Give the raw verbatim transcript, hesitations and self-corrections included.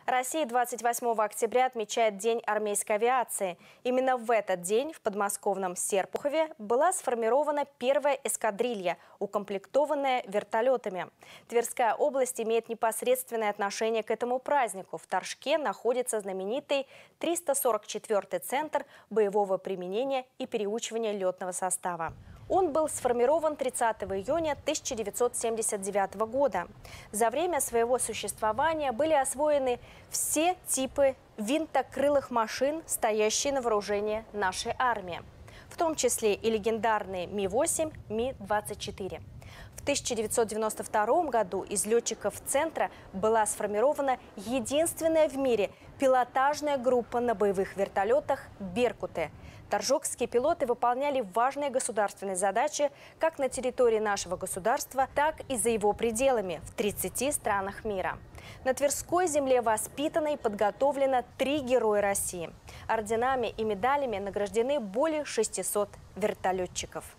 Россия двадцать восьмого октября отмечает День армейской авиации. Именно в этот день в подмосковном Серпухове была сформирована первая эскадрилья, укомплектованная вертолетами. Тверская область имеет непосредственное отношение к этому празднику. В Торжке находится знаменитый триста сорок четвёртый центр боевого применения и переучивания летного состава. Он был сформирован тридцатого июня тысяча девятьсот семьдесят девятого года. За время своего существования были освоены все типы винтокрылых машин, стоящие на вооружении нашей армии, в том числе и легендарные Ми восемь, Ми двадцать четыре. В тысяча девятьсот девяносто втором году из летчиков центра была сформирована единственная в мире пилотажная группа на боевых вертолетах «Беркуты». Торжокские пилоты выполняли важные государственные задачи как на территории нашего государства, так и за его пределами в тридцати странах мира. На Тверской земле воспитано и подготовлено три героя России. Орденами и медалями награждены более шестисот вертолетчиков.